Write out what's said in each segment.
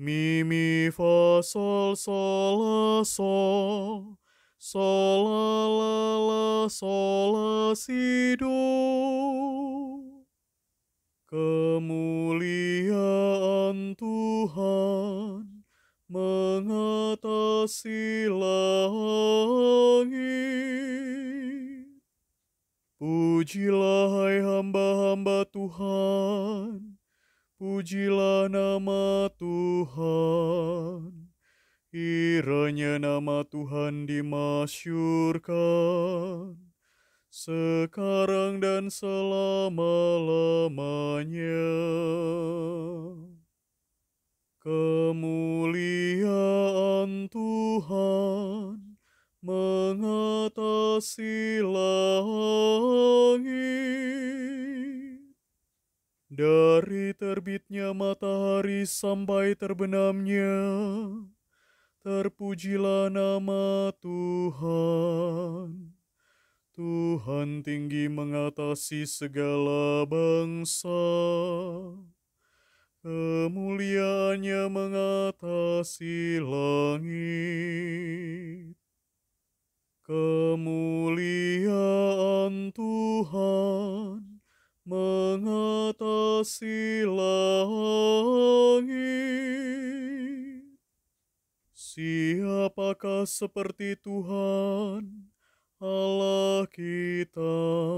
Mi, mi, fa, sol, sol, la, sol. Sol, la, la, la, sol, la, si, do. Kemuliaan Tuhan mengatasi langit. Pujilah hai hamba-hamba Tuhan, pujilah nama Tuhan. Kiranya nama Tuhan dimasyhurkan, sekarang dan selama-lamanya. Kemuliaan Tuhan mengatasi langit. Dari terbitnya matahari sampai terbenamnya, terpujilah nama Tuhan. Tuhan tinggi mengatasi segala bangsa. Kemuliaannya mengatasi langit. Kemuliaan Tuhan mengatasi langit. Siapakah seperti Tuhan, Allah kita,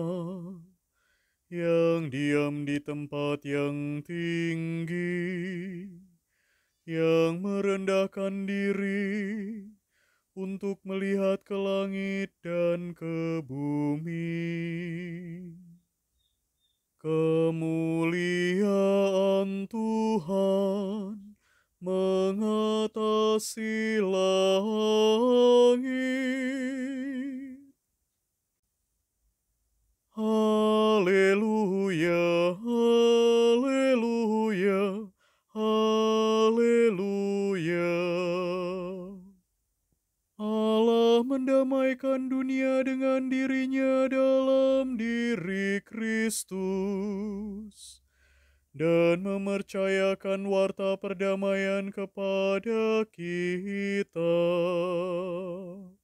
yang diam di tempat yang tinggi, yang merendahkan diri untuk melihat ke langit dan ke bumi. Kemuliaan Tuhan mengatasi langit. Haleluya, haleluya, haleluya. Allah mendamaikan dunia dengan dirinya dalam diri Kristus dan mempercayakan warta perdamaian kepada kita.